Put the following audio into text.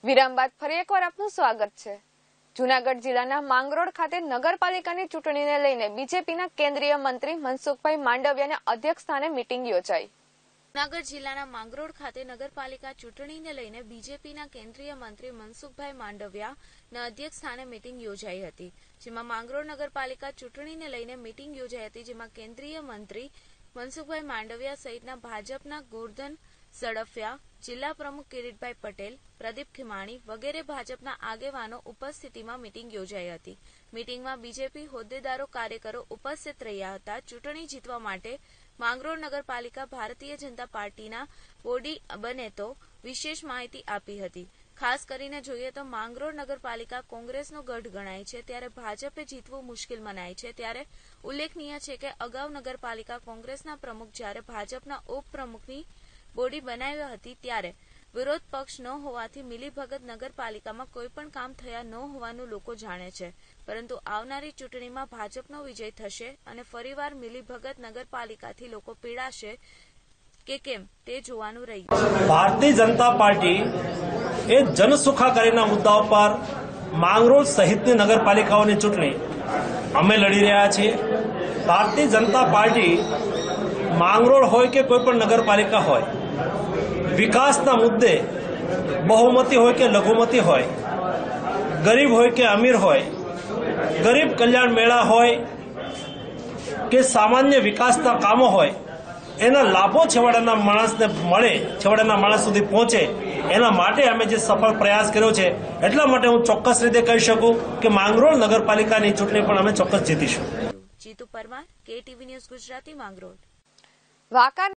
વિરામ બાદ ફરી એકવાર આપનું સ્વાગત છે। જૂનાગઢ જિલ્લાના માંગરોળ ખાતે નગરપાલિકાની ચૂંટણીને લઈને બીજેપીના કેન્દ્રીય મંત્રી મનસુખભાઈ માંડવિયાના અધ્યક્ષસ્થાને મીટિંગ યોજાઈ। જૂનાગઢ જિલ્લાના માંગરોળ ખાતે નગરપાલિકા ચૂંટણીને લઈને બીજેપીના કેન્દ્રીય મંત્રી મનસુખભાઈ માંડવિયાના અધ્યક્ષસ્થાને મીટિંગ યોજાઈ હતી, જેમાં માંગરોળ નગરપાલિકા ચૂંટણીને લઈને મીટિંગ યોજાઈ હતી, જેમાં કેન્દ્રીય મંત્રી મનસુખભાઈ માંડવિયા સહિતના ભાજપના ગોરધન ઝડફિયા, જિલ્લા પ્રમુખ કિરીટભાઈ પટેલ, પ્રદીપ ખીમાણી વગેરે ભાજપના આગેવાનો ઉપસ્થિતિમાં મીટિંગ યોજાઈ હતી। મીટિંગમાં બીજેપી હોદ્દેદારો કાર્યકરો ઉપસ્થિત રહ્યા હતા। ચૂંટણી જીતવા માટે માંગરોળ નગરપાલિકા ભારતીય જનતા પાર્ટીના બોડી બને તો વિશેષ માહિતી આપી હતી। ખાસ કરીને જોઈએ તો માંગરોળ નગરપાલિકા કોંગ્રેસનો ગઢ ગણાય છે, ત્યારે ભાજપે જીતવું મુશ્કેલ મનાય છે। ત્યારે ઉલ્લેખનીય છે કે અગાઉ નગરપાલિકા કોંગ્રેસના પ્રમુખ જ્યારે ભાજપના ઉપપ્રમુખની બોડી બનાવી હતી, ત્યારે વિરોધ પક્ષ ન હોવાથી મિલીભગત નગરપાલિકામાં કોઈ પણ કામ થયા ન હોવાનું લોકો જાણે છે, પરંતુ આવનારી ચૂંટણીમાં ભાજપનો વિજય થશે અને ફરીવાર મિલીભગત નગરપાલિકાથી લોકો પીડાશે કે કેમ તે જોવાનું રહ્યું। ભારતીય જનતા પાર્ટી એ જનસુખાકારીના મુદ્દાઓ પર માંગરોળ સહિતની નગરપાલિકાઓની ચૂંટણી અમે લડી રહ્યા છીએ। ભારતીય જનતા પાર્ટી માંગરોળ હોય કે કોઈ પણ નગરપાલિકા હોય, વિકાસના મુદ્દે બહુમતી હોય કે લઘુમતી હોય, ગરીબ હોય કે અમીર હોય, ગરીબ કલ્યાણ મેળા હોય કે સામાન્ય વિકાસના કામો હોય, એના લાભો છેવાડાના માણસને મળે, છેવાડાના માણસ સુધી પહોંચે, એના માટે અમે જે સફળ પ્રયાસ કર્યો છે, એટલા માટે હું ચોક્કસ રીતે કહી શકું કે માંગરોળ નગરપાલિકાની ચૂંટણી પણ અમે ચોક્કસ જીતીશું। Jitu Parmar, KTV news Gujarati, Mangrol.